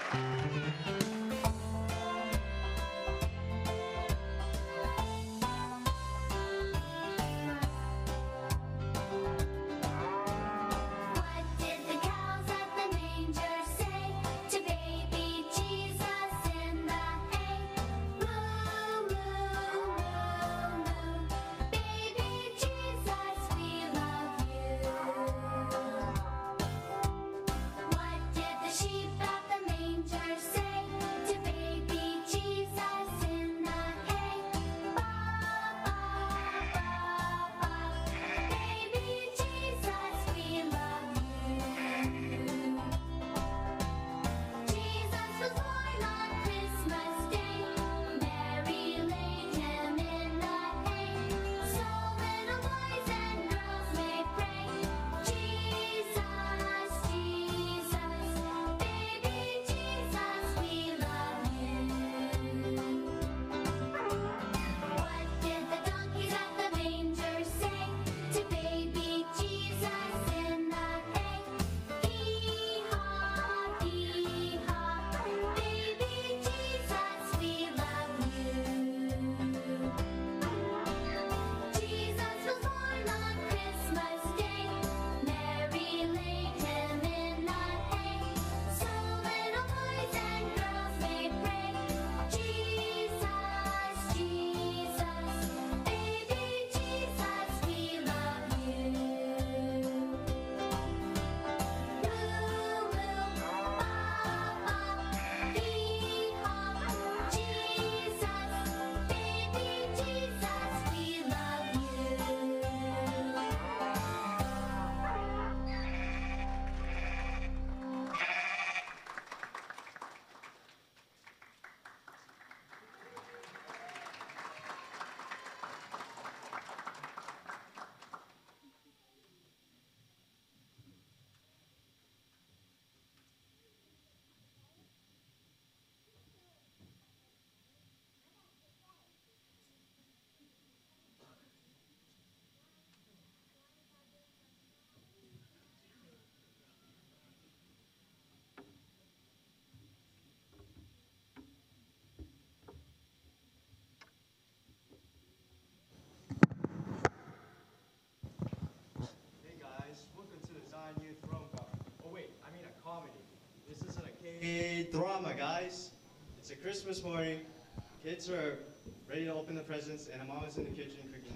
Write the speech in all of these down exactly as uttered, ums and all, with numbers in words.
Hey, drama, guys. It's a Christmas morning. Kids are ready to open the presents, and mom is in the kitchen cooking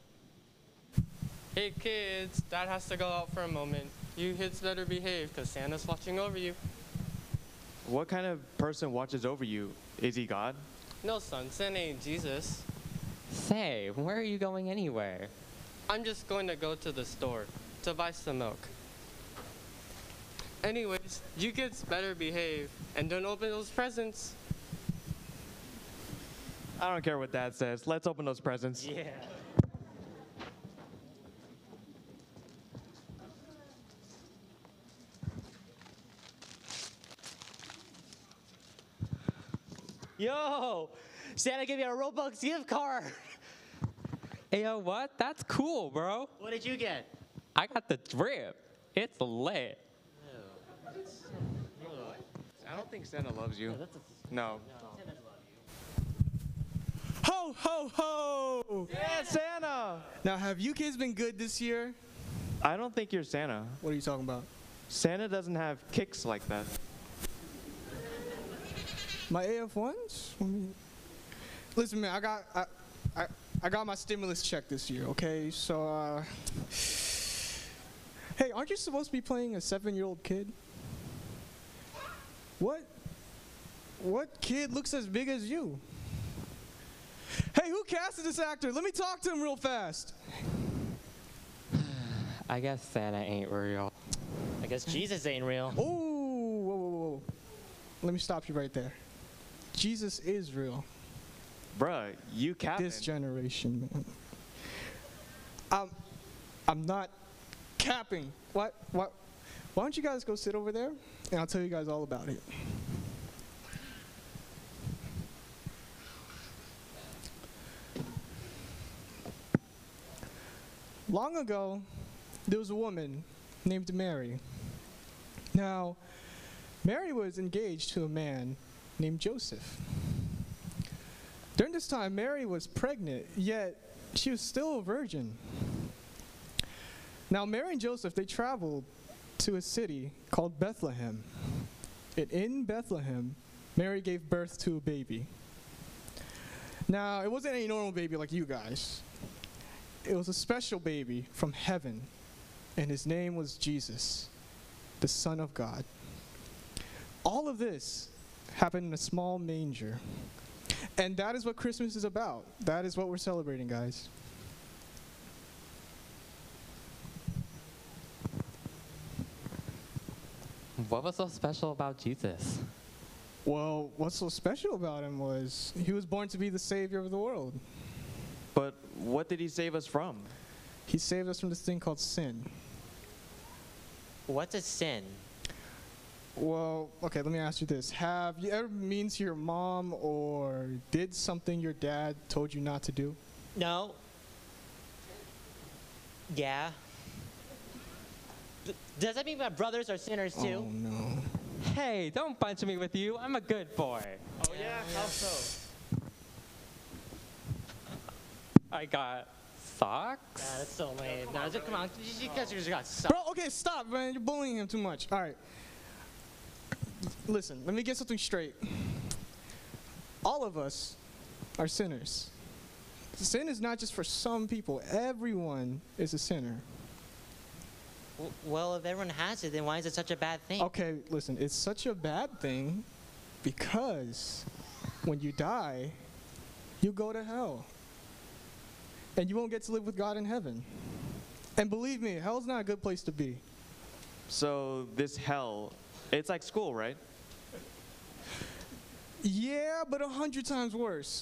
dinner. Hey, kids. Dad has to go out for a moment. You kids better behave, because Santa's watching over you. What kind of person watches over you? Is he God? No, son. Santa ain't Jesus. Say, where are you going anyway? I'm just going to go to the store to buy some milk. Anyways, you kids better behave and don't open those presents. I don't care what Dad says. Let's open those presents. Yeah. Yo, Santa gave you a Robux gift card. Hey, yo, what? That's cool, bro. What did you get? I got the drip. It's lit. I don't think Santa loves you. No. Ho, ho, ho! Yeah, Santa! Now, have you kids been good this year? I don't think you're Santa. What are you talking about? Santa doesn't have kicks like that. My A F ones? Listen, man, I got I, I, I got my stimulus check this year, okay? So, uh... Hey, aren't you supposed to be playing a seven-year-old kid? What? What kid looks as big as you? Hey, who casted this actor? Let me talk to him real fast. I guess Santa ain't real. I guess Jesus ain't real. Oh, whoa, whoa, whoa. Let me stop you right there. Jesus is real. Bruh, you capping. This generation, man. I'm, I'm not capping. What? What? Why don't you guys go sit over there, and I'll tell you guys all about it. Long ago, there was a woman named Mary. Now, Mary was engaged to a man named Joseph. During this time, Mary was pregnant, yet she was still a virgin. Now, Mary and Joseph, they traveled to a city called Bethlehem. And in Bethlehem, Mary gave birth to a baby. Now, it wasn't any normal baby like you guys. It was a special baby from heaven, and his name was Jesus, the Son of God. All of this happened in a small manger. And that is what Christmas is about. That is what we're celebrating, guys. What was so special about Jesus? Well, what's so special about him was he was born to be the Savior of the world. But what did he save us from? He saved us from this thing called sin. What's a sin? Well, okay, let me ask you this. Have you ever been mean to your mom or did something your dad told you not to do? No. Yeah. D- does that mean my brothers are sinners too? Oh, no. Hey, don't bunch me with you. I'm a good boy. Oh yeah, how so? I got socks. Yeah, that's so lame. No, just, come on, you you guys just got sucked. Bro, okay, stop, man. You're bullying him too much. All right. Listen, let me get something straight. All of us are sinners. Sin is not just for some people. Everyone is a sinner. W- Well, if everyone has it, then why is it such a bad thing? Okay, listen, it's such a bad thing because when you die, you go to hell. And you won't get to live with God in heaven. And believe me, hell's not a good place to be. So this hell, it's like school, right? Yeah, but a hundred times worse.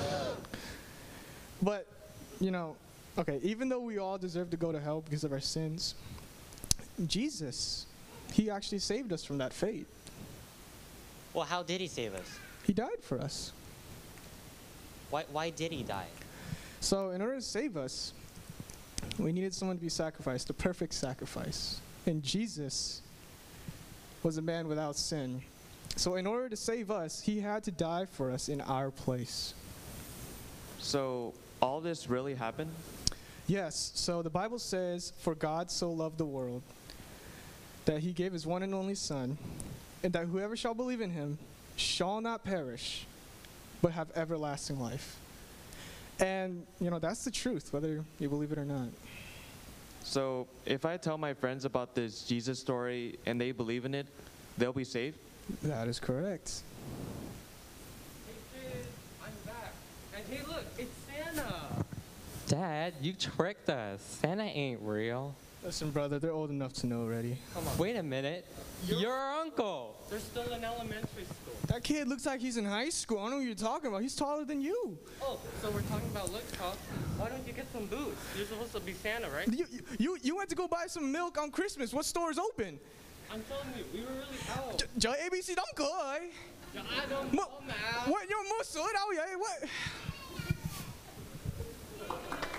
But, you know, okay, even though we all deserve to go to hell because of our sins, Jesus, he actually saved us from that fate. Well, how did he save us? He died for us. Why, why did he die? So in order to save us, we needed someone to be sacrificed, the perfect sacrifice. And Jesus was a man without sin. So in order to save us, he had to die for us in our place. So all this really happened? Yes, so the Bible says, "For God so loved the world, that he gave his one and only Son, and that whoever shall believe in him shall not perish, but have everlasting life." And, you know, that's the truth, whether you believe it or not. So if I tell my friends about this Jesus story and they believe in it, they'll be saved? That is correct. Hey kids, I'm back. And hey look, it's Santa. Dad, you tricked us. Santa ain't real. Listen, brother, they're old enough to know already. Come on. Wait a minute. You're our uncle. They're still in elementary school. That kid looks like he's in high school. I don't know what you're talking about. He's taller than you. Oh, so we're talking about looks, huh? Why don't you get some boots? You're supposed to be Santa, right? You, you, you went to go buy some milk on Christmas. What store is open? I'm telling you, we were really out. J- J A B C don't go. I don't Mo- know, man. What? You're more so out, yeah? What?